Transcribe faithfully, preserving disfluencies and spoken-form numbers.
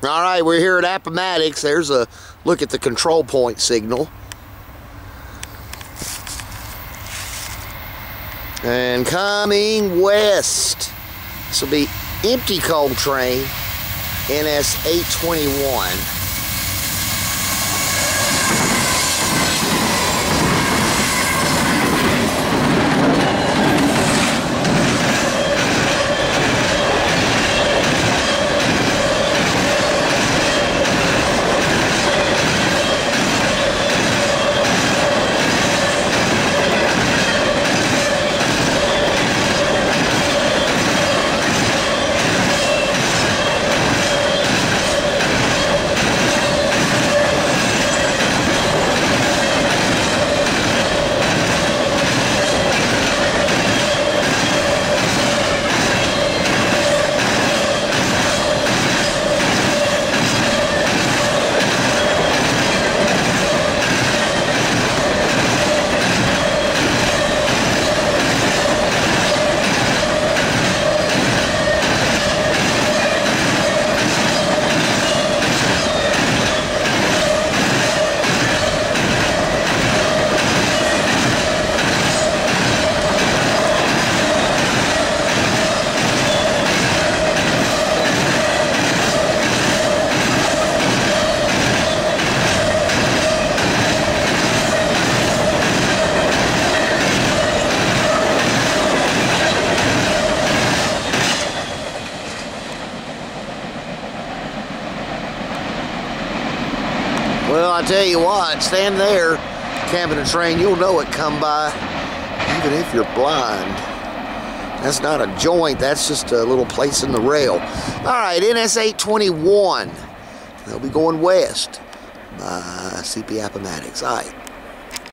All right, we're here at Appomattox. There's a look at the control point signal. And coming west, this will be empty coal train, N S eight twenty-one. Well, I tell you what, stand there, camping a train, you'll know it come by, even if you're blind. That's not a joint, that's just a little place in the rail. All right, N S eight twenty-one. They'll be going west by C P Appomattox. All right.